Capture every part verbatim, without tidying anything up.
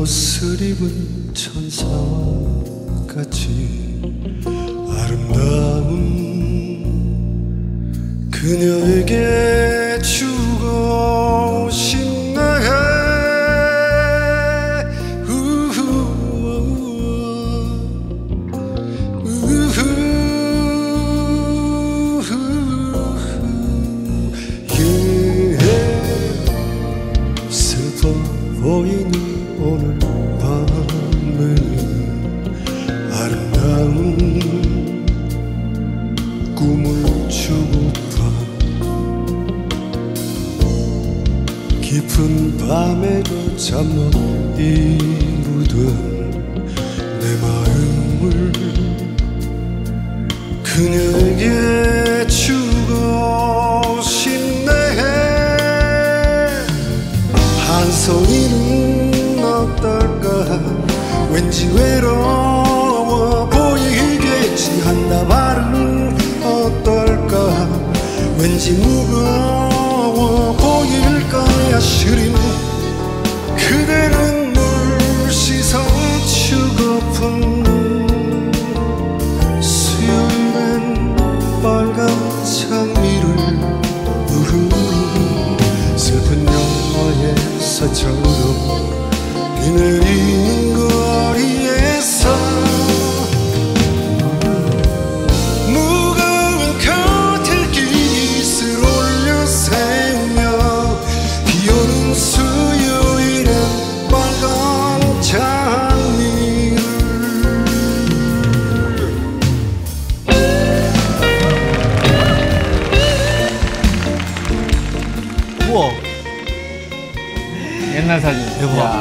옷을 입은 천사와 같이 아름다운 그녀에게 주고 싶네. 우후, 우후, 예. 슬퍼 보이는 오늘 밤에는 아름다운 꿈을 주고파. 깊은 밤에도 잠 못 이루던 내 마음을 그녀에게 주고 싶네. 한 송이는 어떨까? 왠지 외로워 보이겠지. 한 다발은 어떨까? 왠지 무거워 보일까야. 시린 그대는 물 씻어주고픈 수요일엔 빨간 장미를 우르르 슬픈 영화에서처럼 비 내리는 거리에서 무거운 커튼깃을 올려 세우며 비오는 수요일엔 빨간 장미를. 우와, 옛날 사진 대박. 야.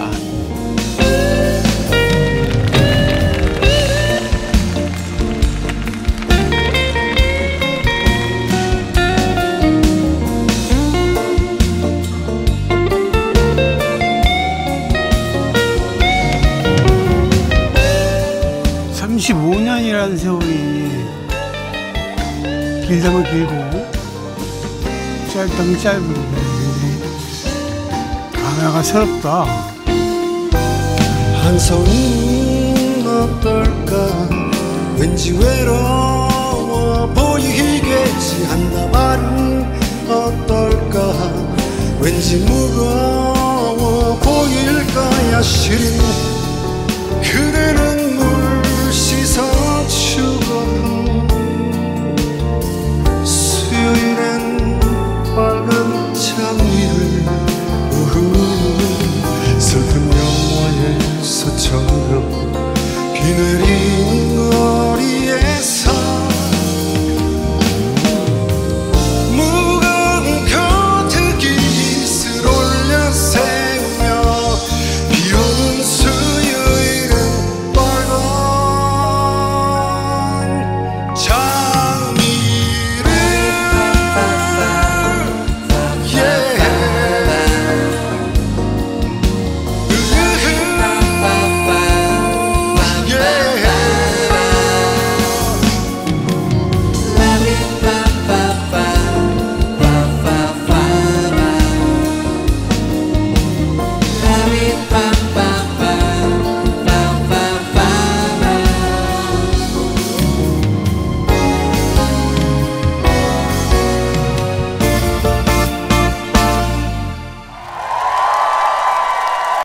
삼십오 년이라는 세월이 길다면 길고 짧다면 짧은데 하나가 새롭다. 한 손은 어떨까? 왠지 외로워 보이겠지. 한 다발은 어떨까? 왠지 무거워 보일까야. 시린 그대는